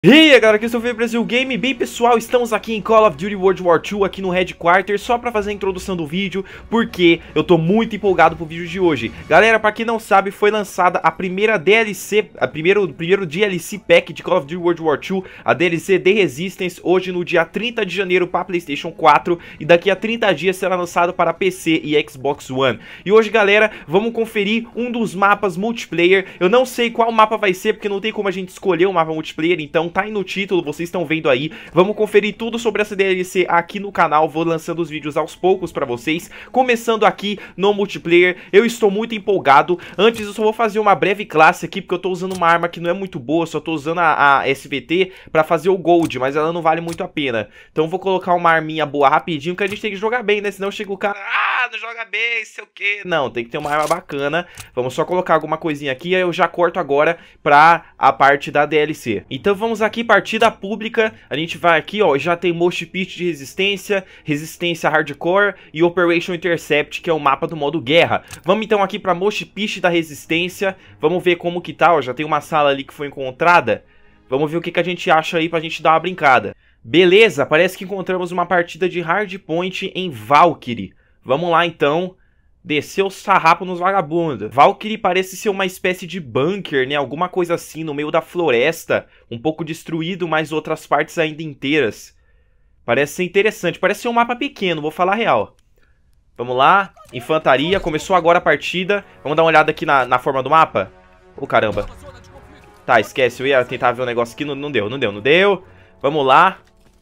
E aí galera, aqui é o Fê Brasil Game. Bem pessoal, estamos aqui em Call of Duty World War II, aqui no Headquarter, só pra fazer a introdução do vídeo, porque eu tô muito empolgado pro vídeo de hoje. Galera, pra quem não sabe, foi lançada a primeira DLC, primeiro DLC Pack de Call of Duty World War II, a DLC The Resistance, hoje no dia 30 de janeiro para PlayStation 4, e daqui a 30 dias será lançado para PC e Xbox One. E hoje, galera, vamos conferir um dos mapas multiplayer. Eu não sei qual mapa vai ser, porque não tem como a gente escolher um mapa multiplayer, então tá aí no título, vocês estão vendo aí. Vamos conferir tudo sobre essa DLC aqui no canal, vou lançando os vídeos aos poucos pra vocês, começando aqui no multiplayer. Eu estou muito empolgado. Antes eu só vou fazer uma breve classe aqui, porque eu tô usando uma arma que não é muito boa, só tô usando a SVT pra fazer o Gold, mas ela não vale muito a pena. Então vou colocar uma arminha boa rapidinho, que a gente tem que jogar bem, né? Senão chega o cara, não joga bem, sei o que. Não, tem que ter uma arma bacana. Vamos só colocar alguma coisinha aqui, aí eu já corto agora pra a parte da DLC. Então vamos aqui, partida pública. A gente vai aqui, ó, já tem Mosh Pit de resistência, resistência hardcore e Operation Intercept, que é o mapa do modo guerra. Vamos então aqui pra Mosh Pit da resistência. Vamos ver como que tá, ó, já tem uma sala ali que foi encontrada. Vamos ver o que que a gente acha aí pra gente dar uma brincada. Beleza, parece que encontramos uma partida de hardpoint em Valkyrie. Vamos lá então, descer o sarrapo nos vagabundos. Valkyrie parece ser uma espécie de bunker, né? Alguma coisa assim, no meio da floresta. Um pouco destruído, mas outras partes ainda inteiras. Parece ser interessante. Parece ser um mapa pequeno, vou falar a real. Vamos lá, infantaria. Começou agora a partida. Vamos dar uma olhada aqui na forma do mapa. Ô, caramba. Tá, esquece. Eu ia tentar ver o negócio aqui. Não deu. Vamos lá.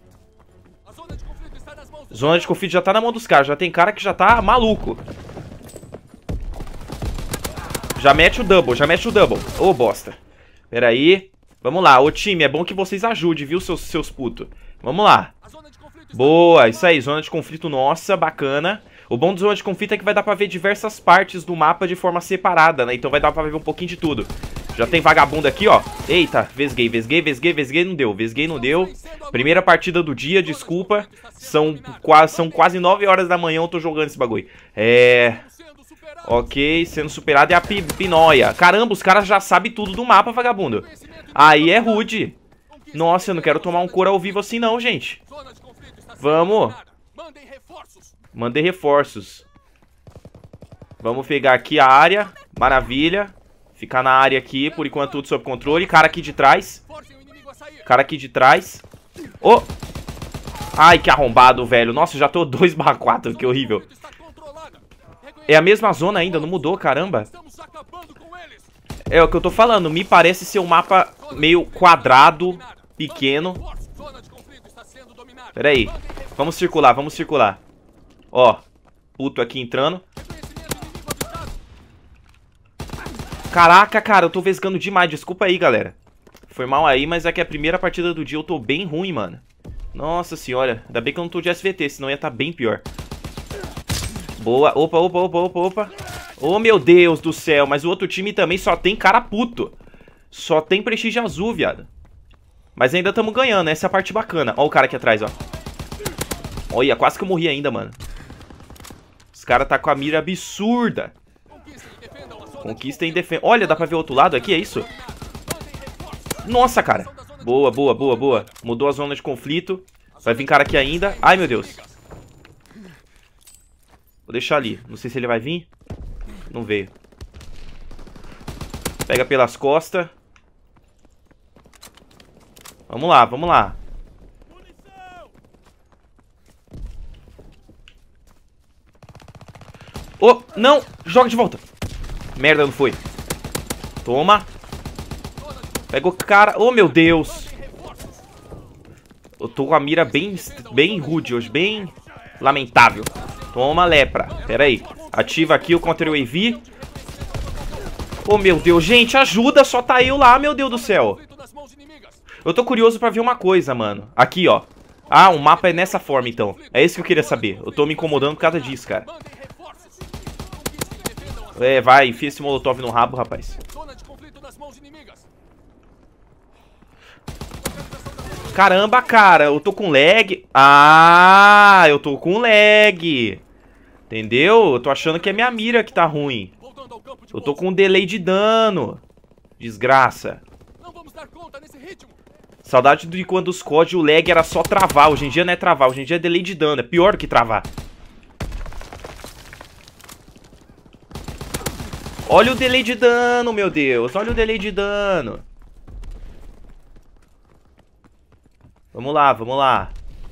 Zona de conflito já tá na mão dos caras. Já tem cara que já tá maluco. Já mete o double. Ô, bosta. Pera aí. Vamos lá. Ô, time, é bom que vocês ajudem, viu, seus putos. Vamos lá. Boa, isso aí. Zona de conflito nossa, bacana. O bom do zona de conflito é que vai dar pra ver diversas partes do mapa de forma separada, né? Então vai dar pra ver um pouquinho de tudo. Já tem vagabundo aqui, ó. Eita, vesguei, não deu. Primeira partida do dia, desculpa. São quase 9 horas da manhã eu tô jogando esse bagulho. Ok, sendo superado é a pinóia. Caramba, os caras já sabem tudo do mapa, vagabundo. Aí é rude. Nossa, eu não quero tomar um couro ao vivo assim não, gente. Vamos. Mandei reforços. Vamos pegar aqui a área. Maravilha. Ficar na área aqui, por enquanto tudo sob controle. Cara aqui de trás. Oh! Ai, que arrombado, velho. Nossa, já tô 2/4, que horrível. É a mesma zona ainda, não mudou, caramba. É o que eu tô falando, me parece ser um mapa meio quadrado, pequeno. Pera aí, vamos circular. Ó, puto aqui entrando. Caraca, cara, eu tô vesgando demais, desculpa aí, galera. Foi mal aí, mas é que a primeira partida do dia eu tô bem ruim, mano. Nossa senhora, ainda bem que eu não tô de SVT, senão ia tá bem pior. Boa, opa. Oh, meu Deus do céu, mas o outro time também só tem cara puto. Só tem prestígio azul, viado. Mas ainda estamos ganhando, essa é a parte bacana. Ó o cara aqui atrás, ó. Olha, quase que eu morri ainda, mano. Os caras tá com a mira absurda. Conquista e defesa. Olha, dá pra ver o outro lado aqui, é isso? Nossa, cara. Boa. Mudou a zona de conflito. Vai vir cara aqui ainda. Ai, meu Deus. Vou deixar ali. Não sei se ele vai vir. Não veio. Pega pelas costas. Vamos lá. Oh, não. Joga de volta. Merda, não foi. Toma. Pega o cara. Oh, meu Deus. Eu tô com a mira bem rude hoje. Bem lamentável. Toma, lepra. Pera aí. Ativa aqui o Counter UAV. Oh, meu Deus. Gente, ajuda. Só tá eu lá, meu Deus do céu. Eu tô curioso pra ver uma coisa, mano. Aqui, ó. Ah, o mapa é nessa forma, então. É isso que eu queria saber. Eu tô me incomodando por causa disso, cara. Vai, enfia esse molotov no rabo, rapaz. Caramba, cara, eu tô com lag. Ah, eu tô com lag. Entendeu? Eu tô achando que é minha mira que tá ruim. Eu tô com um delay de dano. Desgraça. Saudade de quando os COD o lag era só travar. Hoje em dia não é travar, hoje em dia é delay de dano. É pior do que travar. Olha o delay de dano, meu Deus. Olha o delay de dano. Vamos lá, vamos lá.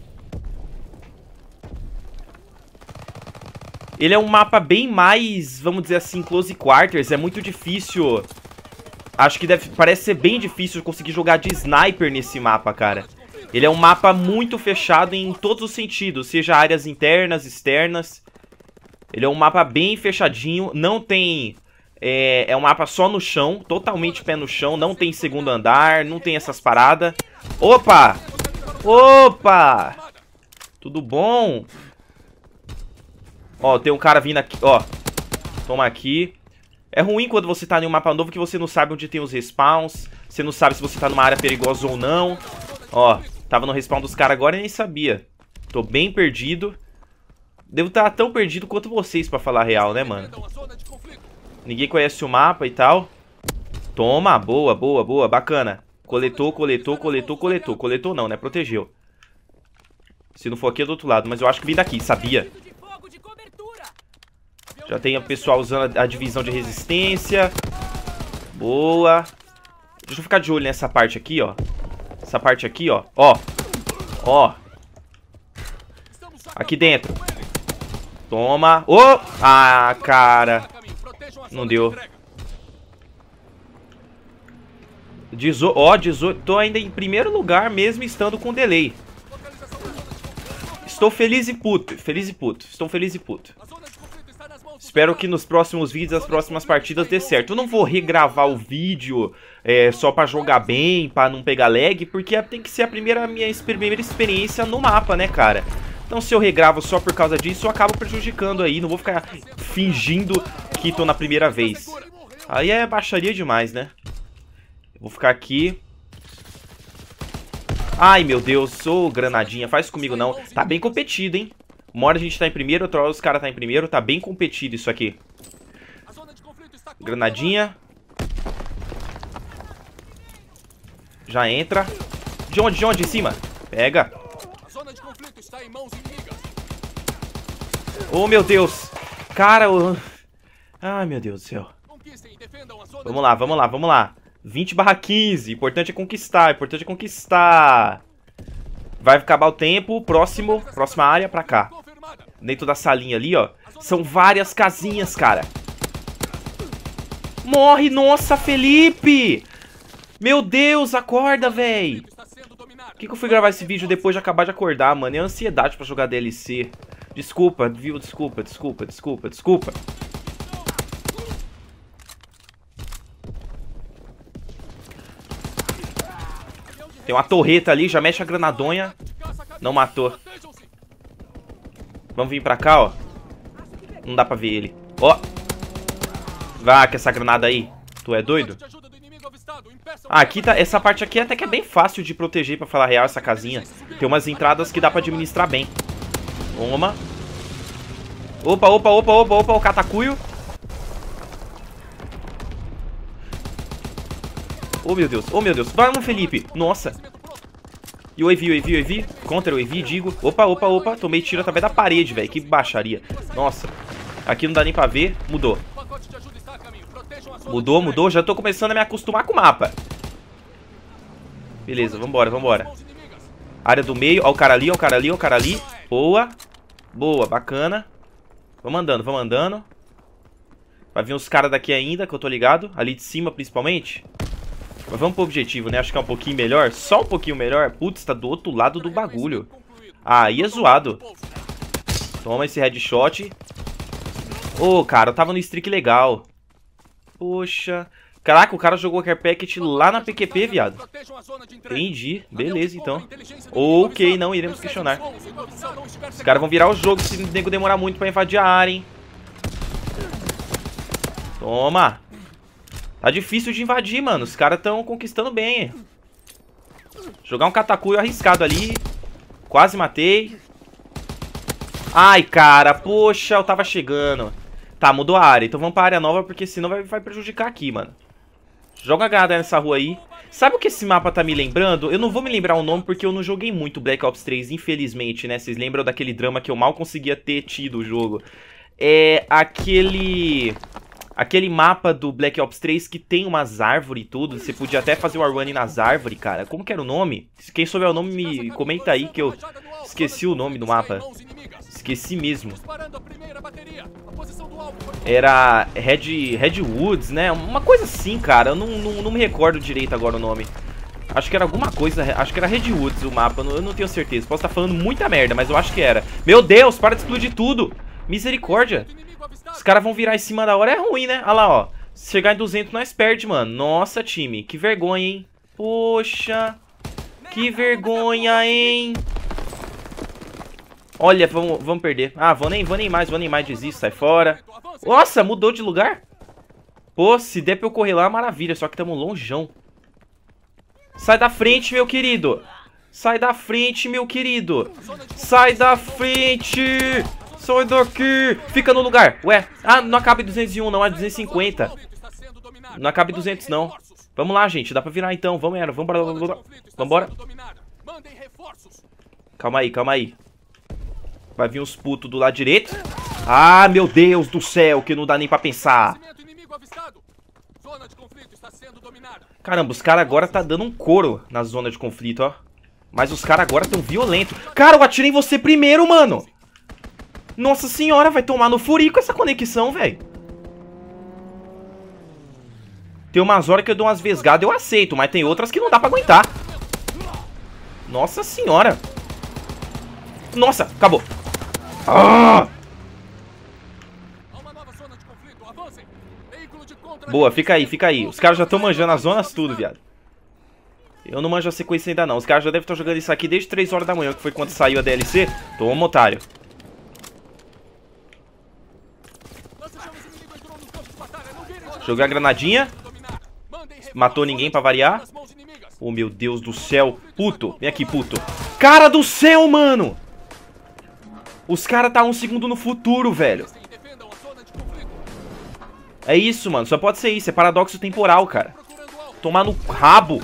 Ele é um mapa bem mais, vamos dizer assim, close quarters. É muito difícil. Acho que parece ser bem difícil conseguir jogar de sniper nesse mapa, cara. Ele é um mapa muito fechado em todos os sentidos. Seja áreas internas, externas. Ele é um mapa bem fechadinho. Não tem... É um mapa só no chão. Totalmente pé no chão. Não tem segundo andar. Não tem essas paradas. Opa! Opa! Tudo bom? Ó, tem um cara vindo aqui, ó. Toma aqui. É ruim quando você tá em um mapa novo que você não sabe onde tem os respawns. Você não sabe se você tá numa área perigosa ou não. Ó, tava no respawn dos caras agora e nem sabia. Tô bem perdido. Devo estar tão perdido quanto vocês, pra falar a real, né, mano? Ninguém conhece o mapa e tal. Toma, boa, boa, boa, bacana. Coletou, coletou, coletou, coletou. Coletou não, né? Protegeu. Se não for aqui é do outro lado, mas eu acho que vem daqui, sabia? Já tem o pessoal usando a divisão de resistência. Boa. Deixa eu ficar de olho nessa parte aqui, ó. Essa parte aqui, ó. Ó. Ó. Aqui dentro. Toma. Oh! Ah, cara. Não deu. Ó, 18. Tô ainda em primeiro lugar mesmo estando com delay. Estou feliz e puto. Feliz e puto. Estou feliz e puto. Espero que nos próximos vídeos, as próximas partidas dê certo. Eu não vou regravar o vídeo só pra jogar bem, pra não pegar lag, porque tem que ser a minha primeira experiência no mapa, né, cara? Então se eu regravo só por causa disso, eu acabo prejudicando aí. Não vou ficar fingindo que tô na primeira vez. Aí é baixaria demais, né? Eu vou ficar aqui. Ai, meu Deus, ô granadinha, faz comigo não. Tá bem competido, hein? Uma hora a gente tá em primeiro, outra hora os caras tá em primeiro. Tá bem competido isso aqui. Granadinha. Já entra. De onde? De onde? Em cima. Pega. Oh, meu Deus. Cara, ai, meu Deus do céu. Vamos lá, vamos lá, vamos lá. 20/15. Importante é conquistar, importante é conquistar. Vai acabar o tempo. Próxima área pra cá. Dentro da salinha ali, ó. São várias casinhas, cara. Morre, nossa, Felipe! Meu Deus, acorda, véi. Por que eu fui gravar esse vídeo depois de acabar de acordar, mano? É ansiedade pra jogar DLC. Desculpa, viu? Desculpa, desculpa, desculpa, desculpa. Tem uma torreta ali, já mexe a granadonha. Não matou. Vamos vir pra cá, ó. Não dá pra ver ele. Ó. Vai com essa granada aí. Tu é doido? Ah, aqui tá. Essa parte aqui até que é bem fácil de proteger, pra falar a real, essa casinha. Tem umas entradas que dá pra administrar bem. Toma. Opa, opa, opa, opa, opa, o catacuio. Oh, meu Deus, oh, meu Deus. Vamos, Felipe. Nossa. E o AV, o AV, o AV. Contra o AV, digo. Opa, opa, opa. Tomei tiro através da parede, velho. Que baixaria. Nossa. Aqui não dá nem pra ver. Mudou. Mudou, mudou. Já tô começando a me acostumar com o mapa. Beleza, vambora, vambora. Área do meio. Ó o cara ali, ó o cara ali, ó o cara ali. Boa. Boa, bacana. Vamos andando, vamos andando. Vai vir uns caras daqui ainda, que eu tô ligado. Ali de cima, principalmente. Mas vamos pro objetivo, né? Acho que é um pouquinho melhor. Só um pouquinho melhor. Putz, tá do outro lado do bagulho. Aí é zoado. Toma esse headshot. Ô, cara, eu tava no streak legal. Poxa. Caraca, o cara jogou care packet lá na PQP, viado. Entendi. Beleza, então. Ok, não iremos questionar. Os caras vão virar o jogo se o nego demorar muito pra invadir a área, hein. Toma. Tá difícil de invadir, mano. Os caras tão conquistando bem. Jogar um catacuio arriscado ali. Quase matei. Ai, cara. Poxa, eu tava chegando. Tá, mudou a área. Então vamos pra área nova, porque senão vai prejudicar aqui, mano. Joga a granada nessa rua aí. Sabe o que esse mapa tá me lembrando? Eu não vou me lembrar o nome porque eu não joguei muito Black Ops 3, infelizmente, né? Vocês lembram daquele drama que eu mal conseguia ter tido o jogo. É aquele mapa do Black Ops 3 que tem umas árvores e tudo. Você podia até fazer o running nas árvores, cara. Como que era o nome? Quem souber o nome, me comenta aí que eu esqueci o nome do mapa. Esqueci mesmo. Era Red Woods, né? Uma coisa assim, cara. Eu não me recordo direito agora o nome. Acho que era alguma coisa. Acho que era Red Woods o mapa. Eu não tenho certeza. Posso estar falando muita merda, mas eu acho que era. Meu Deus, para de explodir tudo. Misericórdia. Os caras vão virar em cima da hora. É ruim, né? Olha lá, ó. Se chegar em 200, nós perde, mano. Nossa, time. Que vergonha, hein? Poxa. Que vergonha, hein? Olha, vamos perder. Ah, vou nem mais, desisto, sai fora. Nossa, mudou de lugar? Pô, se der pra eu correr lá, maravilha, só que tamo longeão. Sai da frente, meu querido. Sai da frente, meu querido. Sai da frente. Sai daqui. Fica no lugar. Ué, ah, não acaba em 201, não, é 250. Não acaba em 200, não. Vamos lá, gente, dá pra virar então. Vamos, vambora. Calma aí, calma aí. Vai vir uns putos do lado direito. Ah, meu Deus do céu, que não dá nem pra pensar. Caramba, os caras agora tá dando um couro na zona de conflito, ó. Mas os caras agora tão violentos. Cara, eu atirei em você primeiro, mano. Nossa senhora, vai tomar no furico essa conexão, velho. Tem umas horas que eu dou umas vesgadas, eu aceito. Mas tem outras que não dá pra aguentar. Nossa senhora. Nossa, acabou. Ah! Boa, fica aí, fica aí. Os caras já estão manjando as zonas tudo, viado. Eu não manjo a sequência ainda não. Os caras já devem estar jogando isso aqui desde 3 horas da manhã, que foi quando saiu a DLC. Toma, otário. Jogar a granadinha. Matou ninguém pra variar. Oh, meu Deus do céu. Puto, vem aqui, puto. Cara do céu, mano. Os caras tá 1 segundo no futuro, velho. É isso, mano. Só pode ser isso. É paradoxo temporal, cara. Tomar no rabo.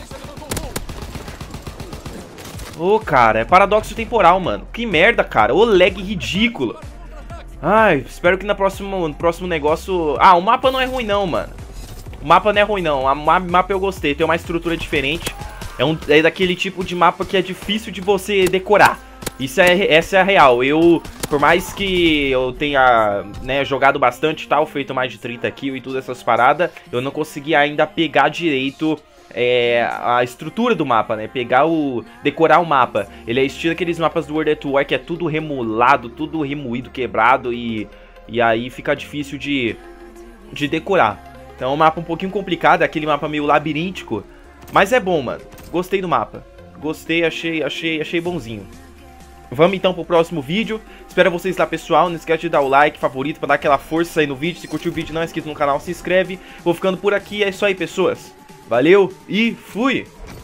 Ô, cara. É paradoxo temporal, mano. Que merda, cara. Ô, lag ridículo. Ai, espero que no próximo negócio... Ah, o mapa não é ruim, não, mano. O mapa não é ruim, não. O mapa eu gostei. Tem uma estrutura diferente. É daquele tipo de mapa que é difícil de você decorar. Essa é a real. Por mais que eu tenha, né, jogado bastante e tal, feito mais de 30 kills e todas essas paradas, eu não consegui ainda pegar direito a estrutura do mapa, né? Decorar o mapa. Ele é estilo aqueles mapas do World at War que é tudo remolado, tudo remoído, quebrado e aí fica difícil de decorar. Então é um mapa um pouquinho complicado, é aquele mapa meio labiríntico, mas é bom, mano. Gostei do mapa. Gostei, achei bonzinho. Vamos então pro próximo vídeo. Espero vocês lá, pessoal. Não esquece de dar o like, favorito, pra dar aquela força aí no vídeo. Se curtiu o vídeo, não é inscrito no canal, se inscreve. Vou ficando por aqui. É isso aí, pessoas. Valeu e fui!